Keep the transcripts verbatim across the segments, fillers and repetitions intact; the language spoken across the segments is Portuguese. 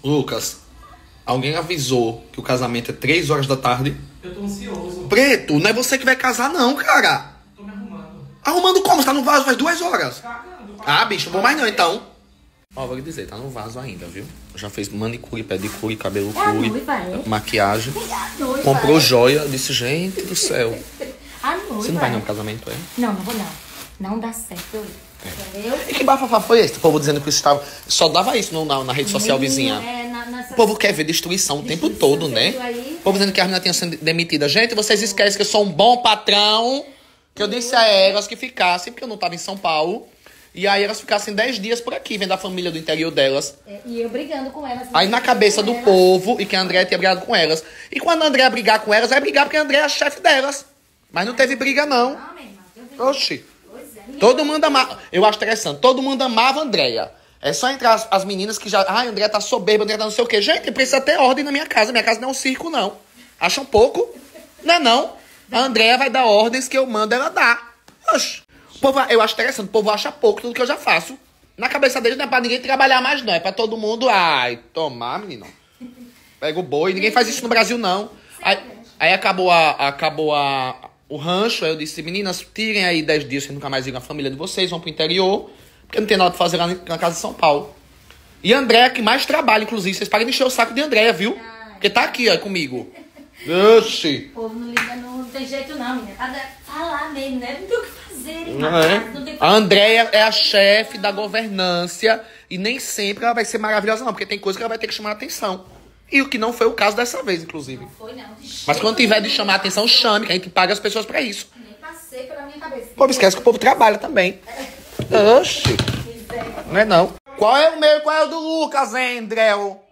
Lucas, alguém avisou que o casamento é três horas da tarde? Eu tô ansioso. Preto, não é você que vai casar não, cara. Tô me arrumando. Arrumando como? Você tá no vaso faz duas horas. Cagando. Ah, bicho, não vou mais não, então. Ó, vou lhe dizer, tá no vaso ainda, viu? Já fez manicure, pedicure, cabelo É a cure, noiva, é? maquiagem. É a noiva, Comprou é? joia. Disse, gente do céu. A noiva, Você não vai é? não pro casamento, é? Não, não vou não. Não dá certo. Entendeu? E que bafafá foi esse? O povo dizendo que isso estava... Só dava isso no- na, na rede social Menino, vizinha. É, na, nessa... O povo quer ver destruição o tempo Destruição, todo, né? você viu aí? O povo dizendo que a menina tinha sido demitida. Gente, vocês esquecem que eu sou um bom patrão. Que eu disse a elas que ficassem, porque eu não tava em São Paulo. E aí elas ficassem dez dias por aqui, vendo a família do interior delas. É, e eu brigando com elas. Aí na cabeça do elas. povo, e que a Andréia tinha brigado com elas. E quando a Andréia brigar com elas, vai brigar porque a Andréia é a chefe delas. Mas não teve briga, não. Não, minha irmã, eu vi. Oxi. Pois é. ninguém Todo vai- mundo amava. Eu acho interessante. Todo mundo amava a Andréia. É só entrar as, as meninas que já. Ai, a Andréia tá soberba, a Andréia tá não sei o quê. Gente, precisa ter ordem na minha casa. Minha casa não é um circo, não. Acham pouco? Não é não. A Andréia vai dar ordens que eu mando, ela dá. Oxi. O povo, eu acho interessante. O povo acha pouco tudo que eu já faço. Na cabeça deles não é pra ninguém trabalhar mais, não. É pra todo mundo. Ai, tomar, menino. Pega o boi. Ninguém faz isso no Brasil, não. Aí, aí acabou, a, acabou a, o rancho. Aí eu disse, meninas, tirem aí dez dias, vocês nunca mais viram a família de vocês, vão pro interior. Porque não tem nada pra fazer lá na casa de São Paulo. E a Andréia, que mais trabalha, inclusive. Vocês parem de encher o saco de Andréia, viu? Porque tá aqui, ó, comigo. Oxi. O povo não liga, não, não tem jeito não, menina. Cada falar mesmo, né? Não tem o que fazer, Não irmã. é? Não tem o que A fazer. Andréia é a chefe da governância. E nem sempre ela vai ser maravilhosa, não. Porque tem coisa que ela vai ter que chamar a atenção. E o que não foi o caso dessa vez, inclusive. Foi não. de Mas jeito quando tiver de nenhum. chamar a atenção, chame, que a gente paga as pessoas pra isso. Nem passei pela minha cabeça. O povo esquece que o povo trabalha também. Oxi. Não é não. Qual é o meu e qual é o do Lucas, hein, Andréu?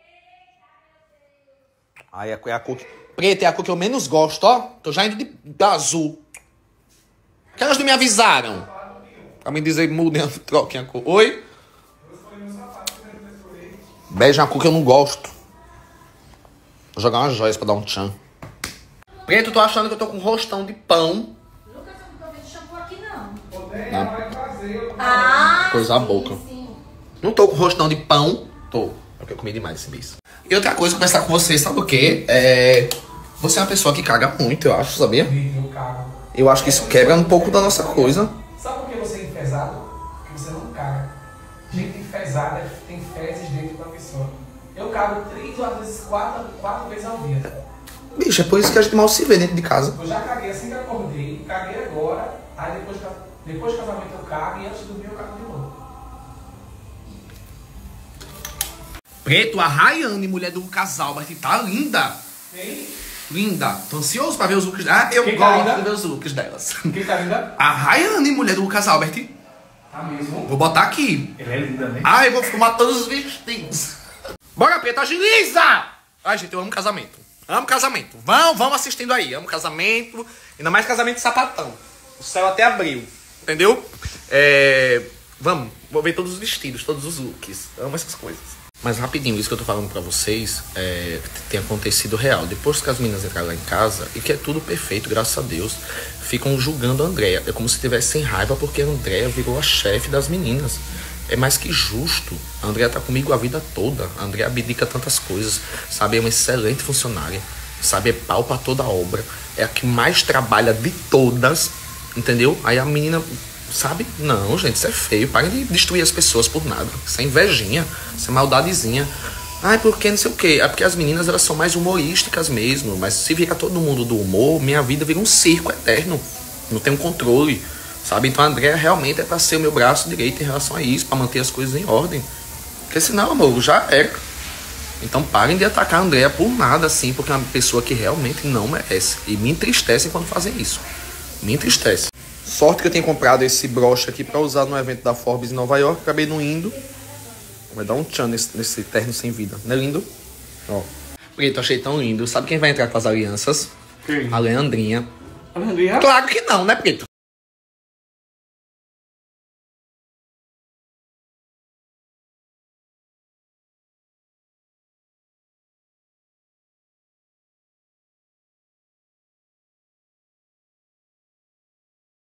Aí é a cor que... Preta é a cor que eu menos gosto, ó. Tô já indo de, de azul. Que elas não me avisaram? Pra me dizer, mudem, troquem a cor. Oi? Bege é uma cor que eu não gosto. Vou jogar umas joias pra dar um tchan. Preto, tô achando que eu tô com um rostão de pão. Lucas, eu não tô vendo shampoo aqui, não. Na Ah, coisa a sim, boca. sim. Não tô com rostão de pão. Tô. É porque eu comi demais esse mês. E outra coisa, conversar com vocês, sabe o quê? É... Você é uma pessoa que caga muito, eu acho, sabia? Eu cago. Eu acho que isso quebra um pouco da nossa coisa. Sabe por que você é enfesado? Porque você não caga. Gente enfesada tem fezes dentro da pessoa. Eu cago três ou às vezes quatro, quatro vezes ao dia. Bicho, é por isso que a gente mal se vê dentro de casa. Eu já caguei assim que acordei, caguei agora, aí depois, depois do casamento eu cago e antes de dormir eu cago de novo. Preto, a Rayane, mulher do Lucas Albert, tá linda. Hein? Linda. Tô ansioso pra ver os looks dela. Ah, eu Quem tá gosto linda? de ver os looks delas. Quem tá linda? A Rayane, mulher do Lucas Albert. Tá mesmo. Vou botar aqui. Ela é linda, né? Ai, eu vou filmar todos os vestidos. Bora, Preto, agiliza! Ai, gente, eu amo casamento. Amo casamento. Vão, vão assistindo aí. Amo casamento. Ainda mais casamento de sapatão. O céu até abriu. Entendeu? É... Vamos. Vou ver todos os vestidos, todos os looks. Amo essas coisas. Mas rapidinho, isso que eu tô falando pra vocês é, tem acontecido real. Depois que as meninas entraram lá em casa, e que é tudo perfeito, graças a Deus, ficam julgando a Andréia. É como se tivessem raiva porque a Andréia virou a chefe das meninas. É mais que justo. A Andréia tá comigo a vida toda. A Andréia abdica tantas coisas. Sabe, é uma excelente funcionária. Sabe, é pau pra toda a obra. É a que mais trabalha de todas. Entendeu? Aí a menina... Sabe? Não, gente, isso é feio. Parem de destruir as pessoas por nada. Isso é invejinha. Isso é maldadezinha. Ai, porque não sei o quê. É porque as meninas, elas são mais humorísticas mesmo. Mas se virar todo mundo do humor, minha vida vira um circo eterno. Não tem um controle. Sabe? Então a Andréia realmente é pra ser o meu braço direito em relação a isso. Pra manter as coisas em ordem. Porque senão, amor, já era. Então parem de atacar a Andréia por nada, assim. Porque é uma pessoa que realmente não merece. E me entristecem quando fazem isso. Me entristece. Sorte que eu tenho comprado esse broche aqui pra usar no evento da Forbes em Nova York. Acabei não indo. Vai dar um tchan nesse, nesse terno sem vida. Não é lindo? Ó. Preto, achei tão lindo. Sabe quem vai entrar com as alianças? Quem? A Leandrinha. A Leandrinha? Claro que não, né, Preto?